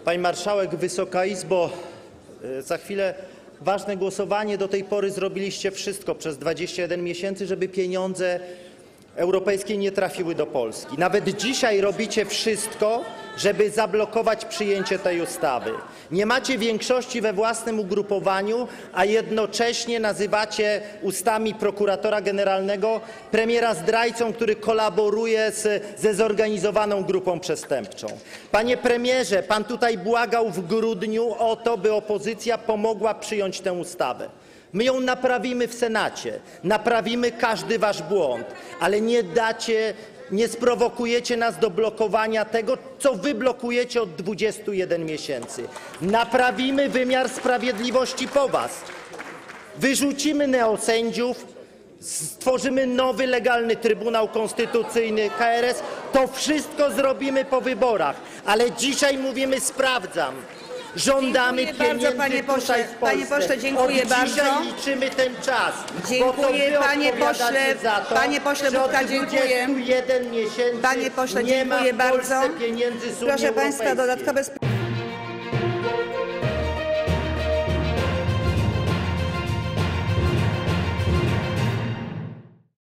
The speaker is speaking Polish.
Pani Marszałek, Wysoka Izbo, za chwilę ważne głosowanie. Do tej pory zrobiliście wszystko przez 21 miesięcy, żeby pieniądze europejskie nie trafiły do Polski. Nawet dzisiaj robicie wszystko, żeby zablokować przyjęcie tej ustawy. Nie macie większości we własnym ugrupowaniu, a jednocześnie nazywacie ustami prokuratora generalnego premiera zdrajcą, który kolaboruje ze zorganizowaną grupą przestępczą. Panie premierze, pan tutaj błagał w grudniu o to, by opozycja pomogła przyjąć tę ustawę. My ją naprawimy w Senacie, naprawimy każdy wasz błąd, ale nie sprowokujecie nas do blokowania tego, co wy blokujecie od 21 miesięcy. Naprawimy wymiar sprawiedliwości po was. Wyrzucimy neosędziów, stworzymy nowy, legalny Trybunał Konstytucyjny, KRS. To wszystko zrobimy po wyborach, ale dzisiaj mówimy: sprawdzam. Żądamy pieniędzy panie pośle. tutaj w Polsce. Panie pośle, dziękuję bardzo. Dzisiaj liczymy ten czas. Dziękuję, panie pośle. Za to, Panie pośle Budka, dziękuję. 21 miesięcy Panie pośle, nie ma dziękuję w Polsce bardzo. pieniędzy z Unii Proszę państwa, Europejskiej. dodatkowe